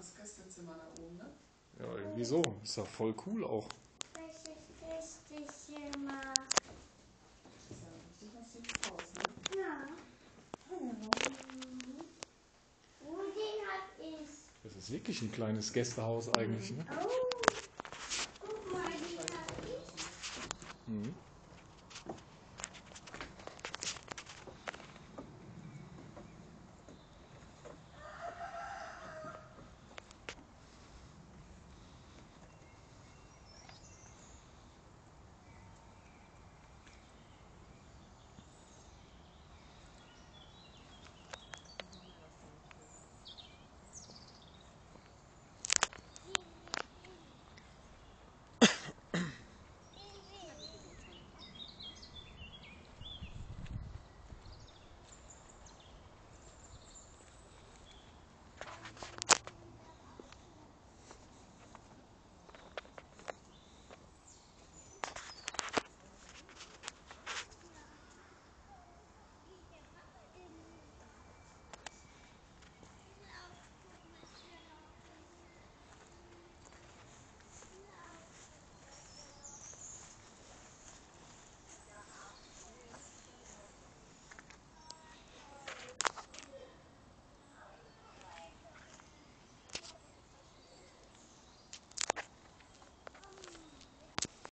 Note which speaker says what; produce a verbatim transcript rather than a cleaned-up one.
Speaker 1: das Gästezimmer da oben, ne?
Speaker 2: Ja, irgendwie so. Ist ja voll cool auch.
Speaker 3: Welches Gästezimmer?
Speaker 1: Das ist ja richtig massives Haus, ne?
Speaker 3: Ja. Wo den hab ich?
Speaker 2: Das ist wirklich ein kleines Gästehaus eigentlich, ne?
Speaker 3: Oh.